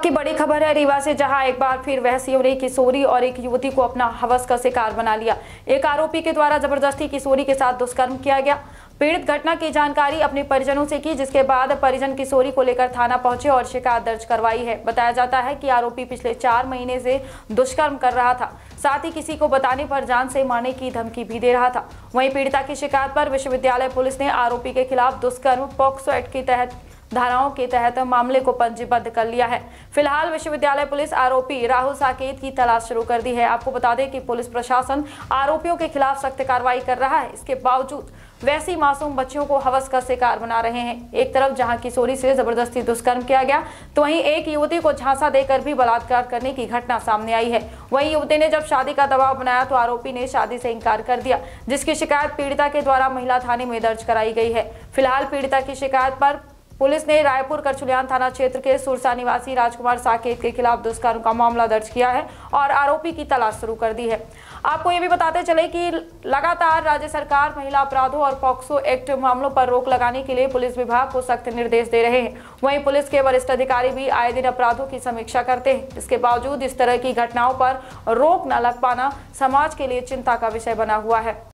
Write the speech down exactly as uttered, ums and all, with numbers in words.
की बड़ी खबर है रीवा से, जहां एक बार फिर वहसियों ने किशोरी और एक युवती को अपना हवस का शिकार बना लिया। एक आरोपी के द्वारा जबरदस्ती किशोरी के साथ दुष्कर्म किया गया। पीड़ित घटना की जानकारी अपने परिजनों से की, जिसके बाद परिजन किशोरी को लेकर थाना पहुंचे और शिकायत दर्ज करवाई है। बताया जाता है कि आरोपी पिछले चार महीने से दुष्कर्म कर रहा था, साथ ही किसी को बताने पर जान से मारने की धमकी भी दे रहा था। वहीं पीड़िता की शिकायत पर विश्वविद्यालय पुलिस ने आरोपी के खिलाफ दुष्कर्म पॉक्सो एक्ट के तहत धाराओं के तहत मामले को पंजीबद्ध कर लिया है। फिलहाल विश्वविद्यालय पुलिस आरोपी राहुल साकेत की तलाश शुरू कर दी है। आपको बता दें कि पुलिस प्रशासन आरोपियों के खिलाफ सख्त कार्रवाई कर रहा है। इसके बावजूद वैसी मासूम बच्चियों को हवस का शिकार बना रहे हैं। एक तरफ जहां किशोरी से जबरदस्ती दुष्कर्म किया गया, तो वहीं एक युवती को झांसा देकर भी बलात्कार करने की घटना सामने आई है। वहीं युवती ने जब शादी का दबाव बनाया तो आरोपी ने शादी से इनकार कर दिया, जिसकी शिकायत पीड़िता के द्वारा महिला थाने में दर्ज कराई गई है। फिलहाल पीड़िता की शिकायत पर पुलिस ने रायपुर करचुलियान थाना क्षेत्र के सुरसा निवासी राजकुमार साकेत के खिलाफ दुष्कर्म का मामला दर्ज किया है और आरोपी की तलाश शुरू कर दी है। आपको ये भी बताते चले कि लगातार राज्य सरकार महिला अपराधों और पॉक्सो एक्ट मामलों पर रोक लगाने के लिए पुलिस विभाग को सख्त निर्देश दे रहे हैं। वहीं पुलिस के वरिष्ठ अधिकारी भी आए दिन अपराधों की समीक्षा करते हैं। इसके बावजूद इस तरह की घटनाओं पर रोक न लग पाना समाज के लिए चिंता का विषय बना हुआ है।